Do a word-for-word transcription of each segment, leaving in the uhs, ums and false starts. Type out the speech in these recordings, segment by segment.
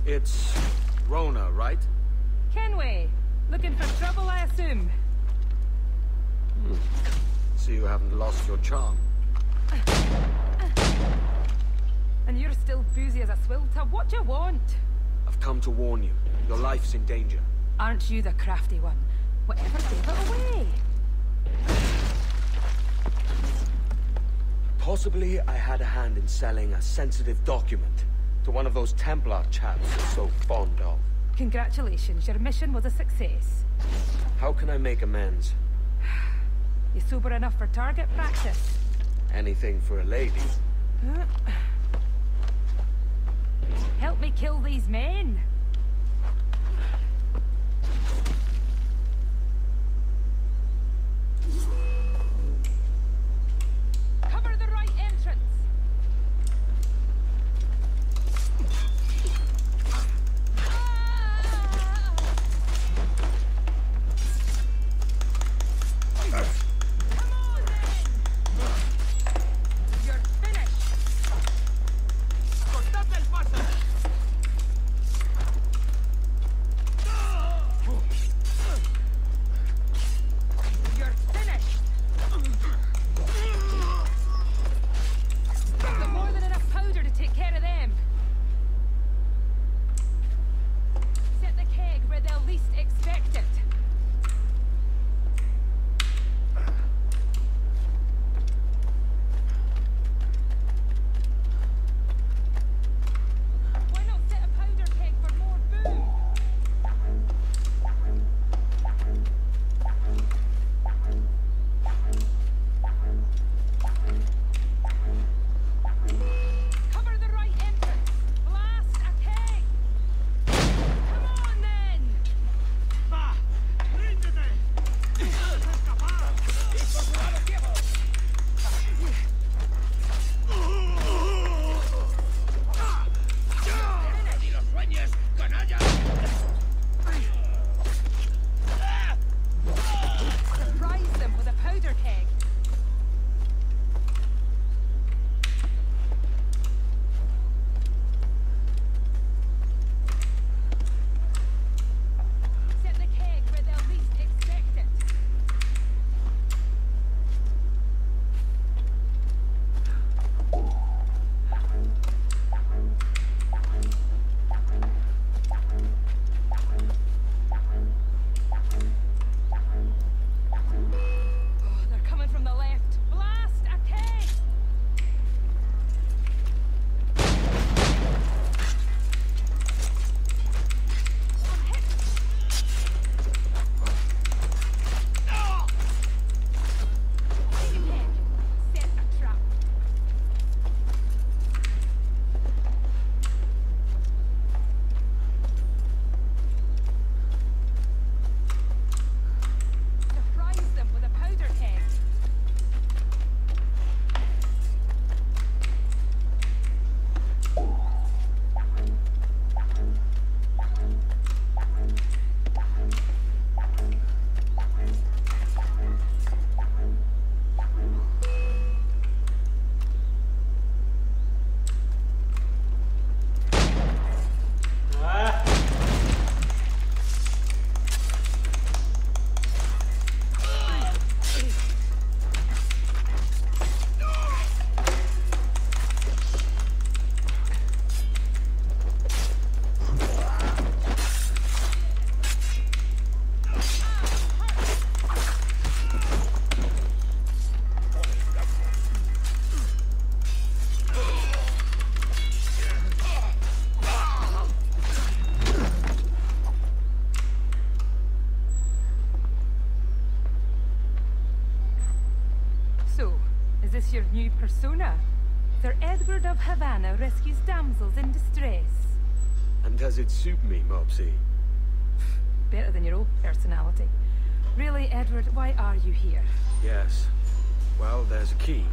It's Rona, right? Kenway, looking for trouble, I assume? Hmm. See, you haven't lost your charm. And you're still boozy as a swilter. What do you want? I've come to warn you. Your life's in danger. Aren't you the crafty one? Whatever gave it away? Possibly I had a hand in selling a sensitive document to one of those Templar chaps you're so fond of. Congratulations, your mission was a success. How can I make amends? You sober enough for target practice? Anything for a lady. Help me kill these men. Cover the right entrance. Your new persona? Sir Edward of Havana rescues damsels in distress. And does it suit me, Mopsy? Better than your old personality. Really, Edward, why are you here? Yes. Well, there's a key.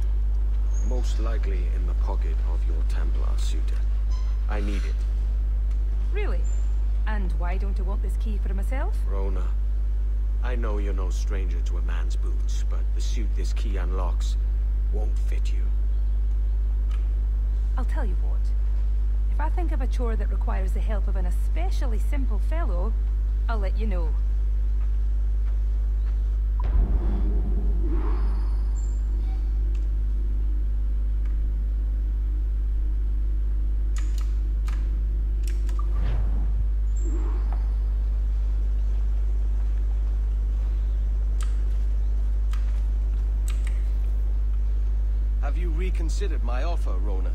Most likely in the pocket of your Templar suitor. I need it. Really? And why don't you want this key for myself? Rona, I know you're no stranger to a man's boots, but the suit this key unlocks won't fit you. I'll tell you what. If If I think of a chore that requires the help of an especially simple fellow, I'll let you know. Have you reconsidered my offer, Rona?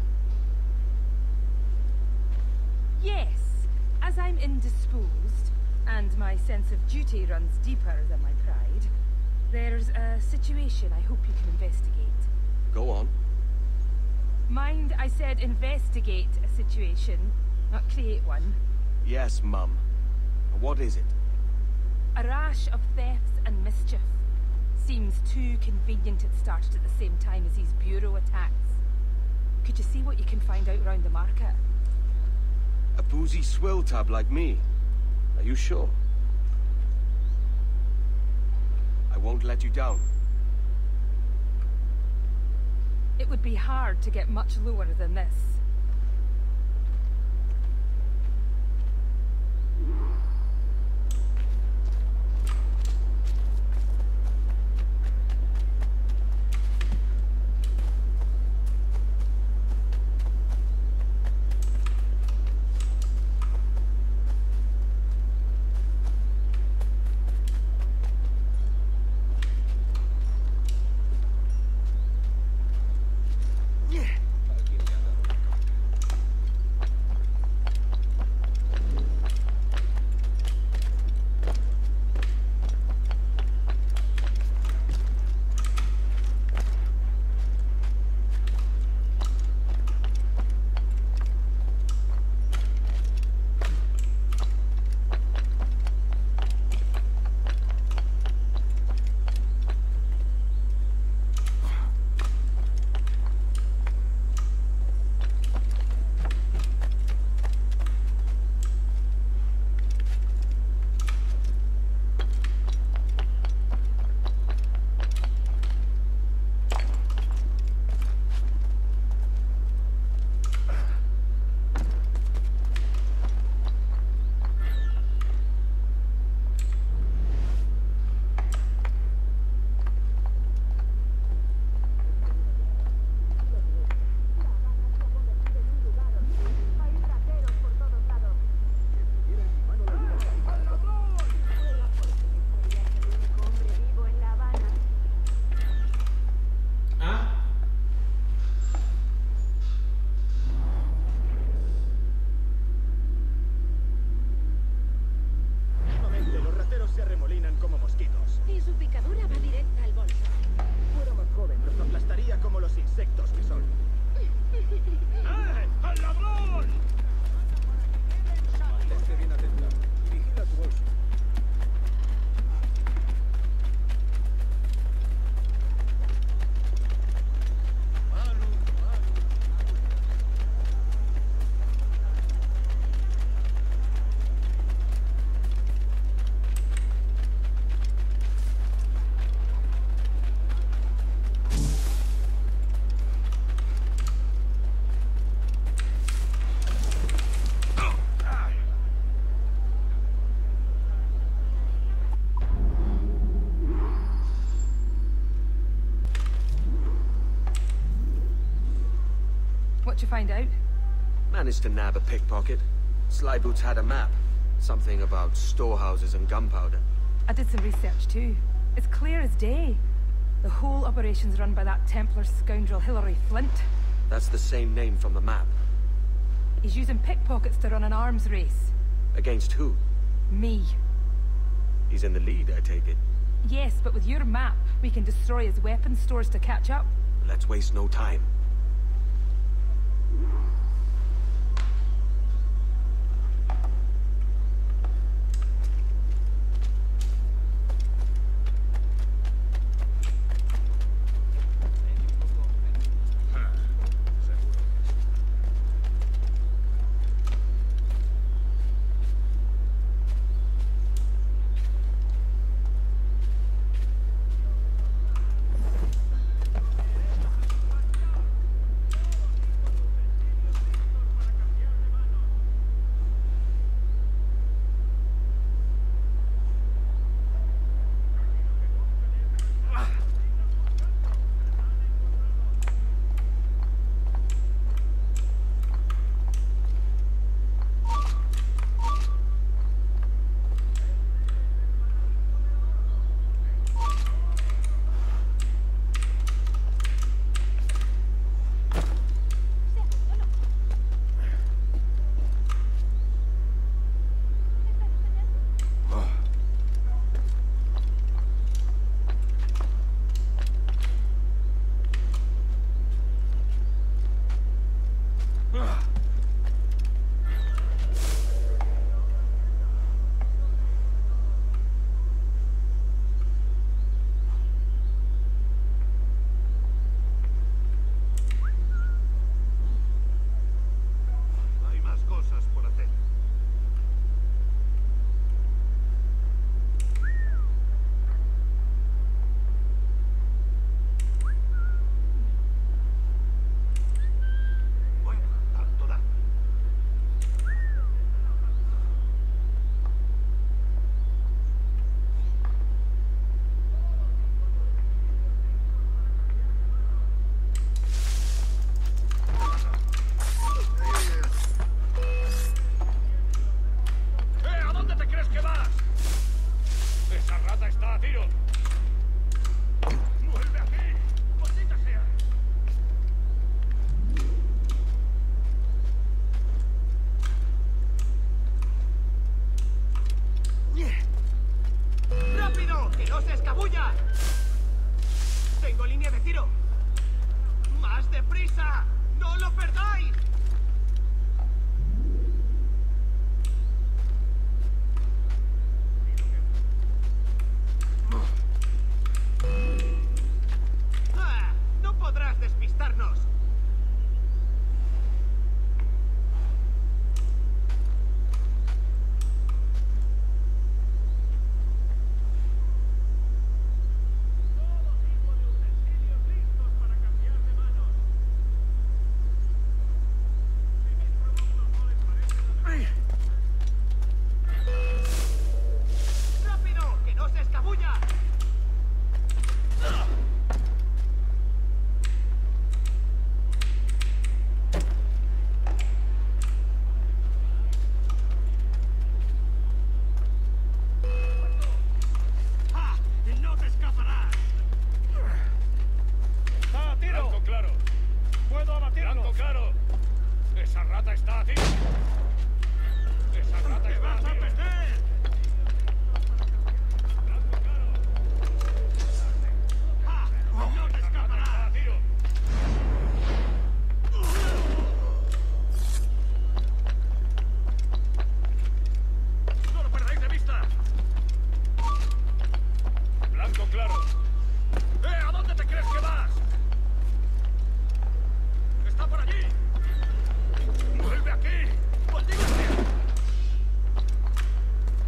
Yes, as I'm indisposed, and my sense of duty runs deeper than my pride, there's a situation I hope you can investigate. Go on. Mind, I said investigate a situation, not create one. Yes, Mum. What is it? A rash of thefts and mischief. Seems too convenient it started at the same time as these bureau attacks. Could you see what you can find out round the market? A boozy swill tab like me. Are you sure? I won't let you down. It would be hard to get much lower than this. What'd you find out? Managed to nab a pickpocket. Slyboots had a map. Something about storehouses and gunpowder. I did some research too. It's clear as day. The whole operation's run by that Templar scoundrel Hilary Flint. That's the same name from the map. He's using pickpockets to run an arms race. Against who? Me. He's in the lead, I take it. Yes, but with your map, we can destroy his weapons stores to catch up. Let's waste no time. rata está a ti. Esa rata está a ti. ¡No te escaparás! ¡No lo perdáis de vista! Blanco claro. ¡Eh! ¿A dónde te crees que vas? ¡Está por allí! ¡Vuelve aquí! ¡Maldita sea!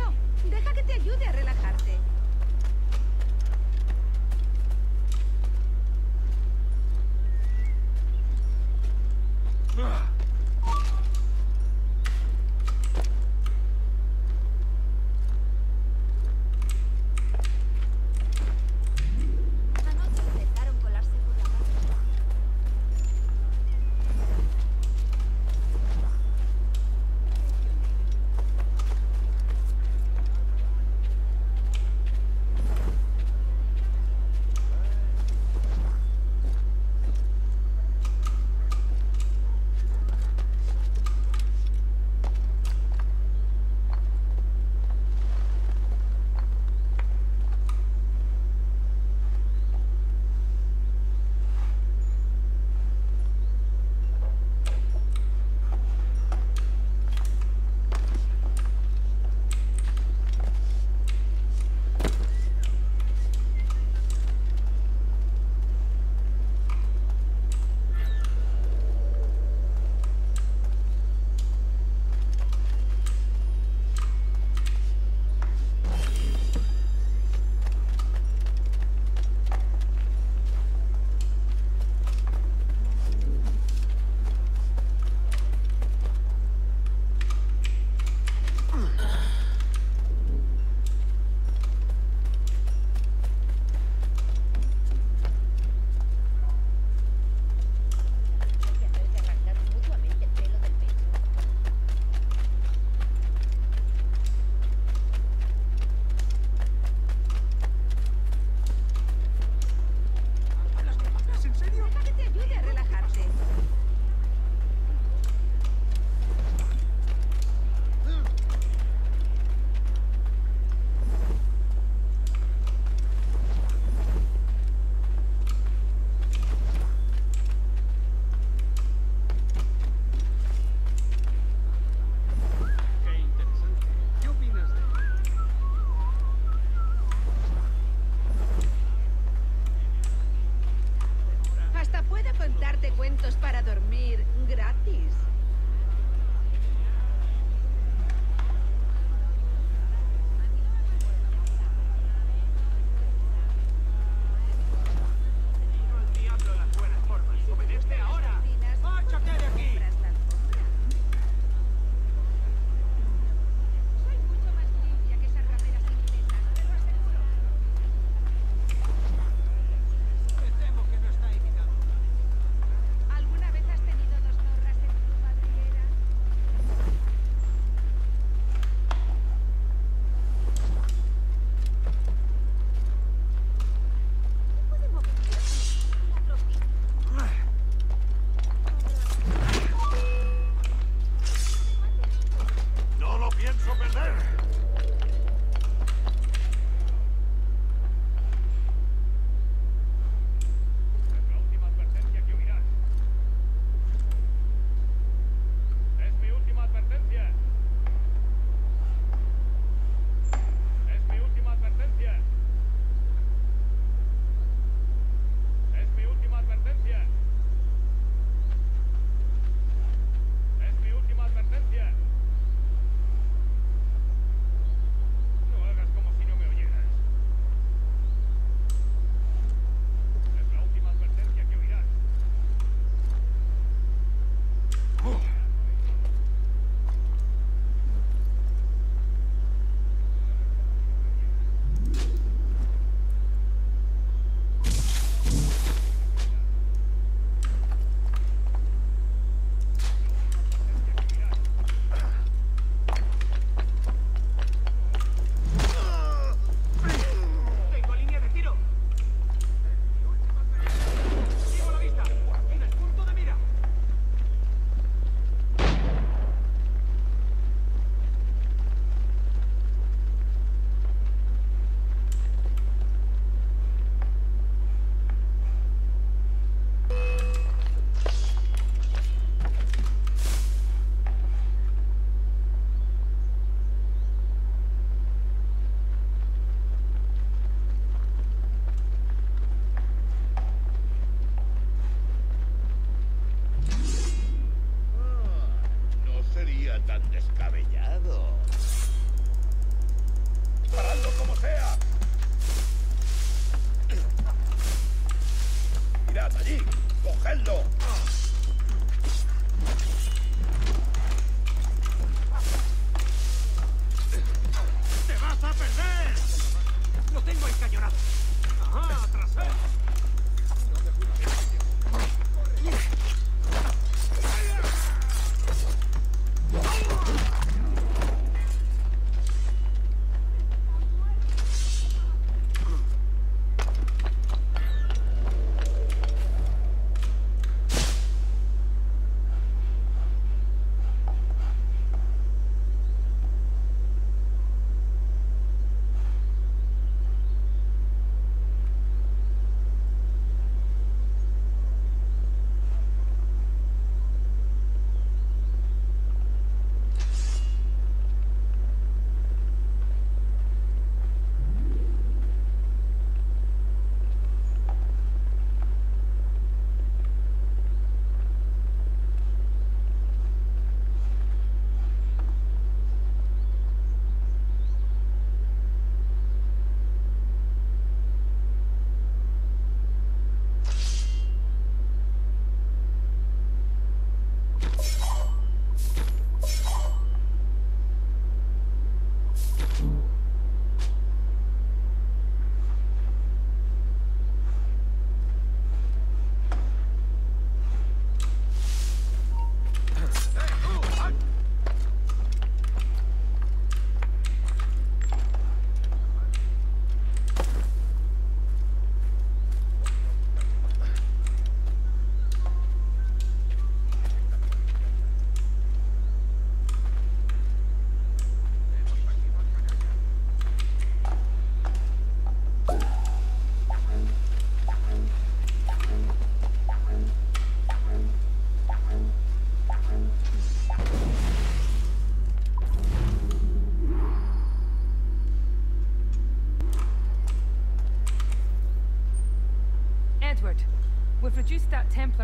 eso. Deja que te ayude a relajarte. Anoche intentaron colarse por la radio.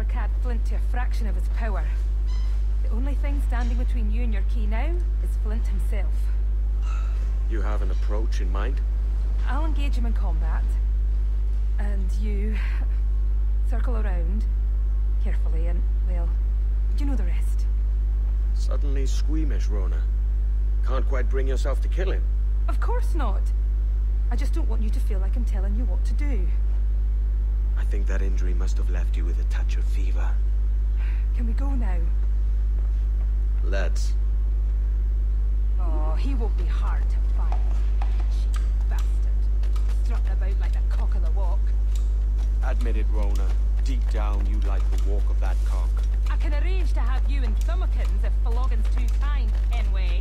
Arkad Flint to a fraction of his power. The only thing standing between you and your key now is Flint himself. You have an approach in mind? I'll engage him in combat. And you... circle around, carefully, and, well, you know the rest. Suddenly squeamish, Rona. Can't quite bring yourself to kill him. Of course not. I just don't want you to feel like I'm telling you what to do. I think that injury must have left you with a touch of fever. Can we go now? Let's. Oh, he won't be hard to find. Cheap bastard. Strutting about like the cock of the walk. Admit it, Rona. Deep down, you like the walk of that cock. I can arrange to have you in Thumbikins if Phlogin's too kind, anyway.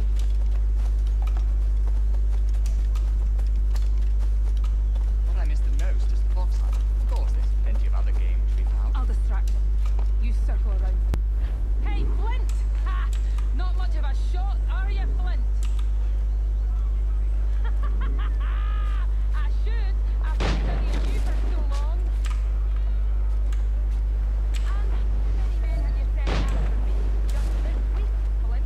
What I missed the most is the box hunt. Of course, there's plenty of other games to be found. I'll distract him. You circle around him. Hey, Flint! Ha! Not much of a shot, are you, Flint? I should. I've been studying you for so long. And how many men have you sent after me? Just this week, Flint.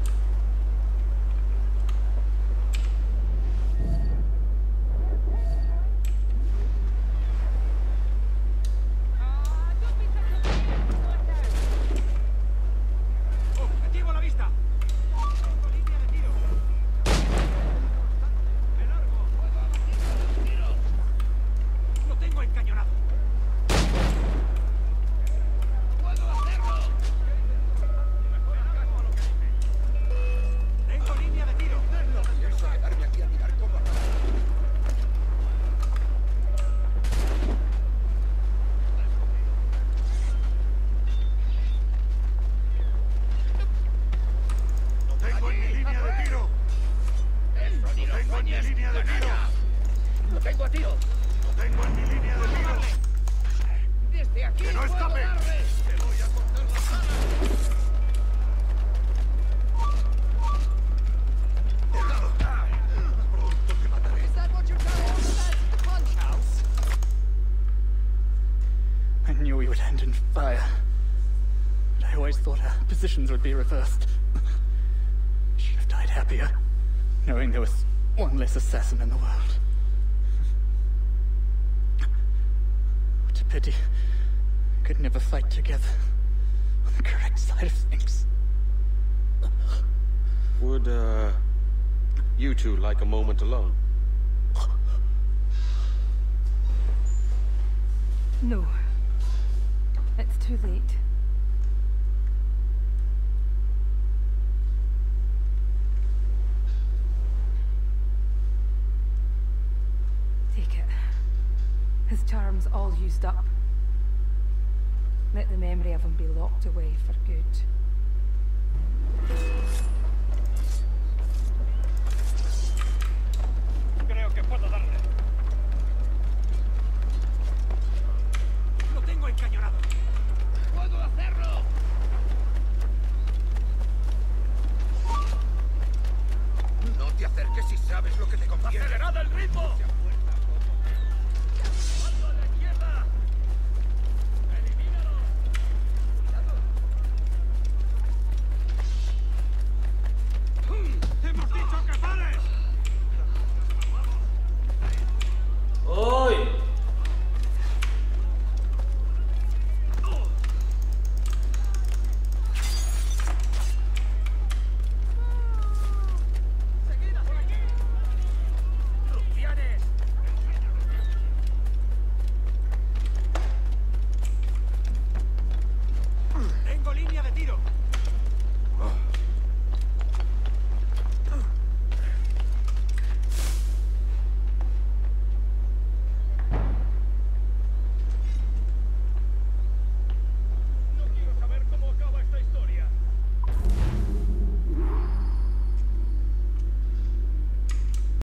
Ah, don't be such a baby. Look out. ¡Oh, objetivo a la vista! Tengo línea de tiro. ¡De largo! ¡Tiro! ¡Lo tengo encañonado! ¡Puedo hacerlo! ¡Tengo línea de tiro! No pienso quedarme aquí a tirar copas. ¡Lo tengo en mi línea de tiro! ¡Lo tengo en mi línea de tiro! Lo tengo a tiro. ¡Lo tengo en mi línea de tiro! Desde aquí. ¡Que no escape! ¡Te voy a cortar las alas! Pronto te mataré. Is that what you're telling us? Punch house? I knew we would end in fire. But I always thought our positions would be reversed. I should have died happier, knowing there was one less assassin in the world. What a pity. We could never fight together on the correct side of things. Would, uh... you two like a moment alone? No. It's too late. Take it. His charm's all used up. Let the memory of him be locked away for good.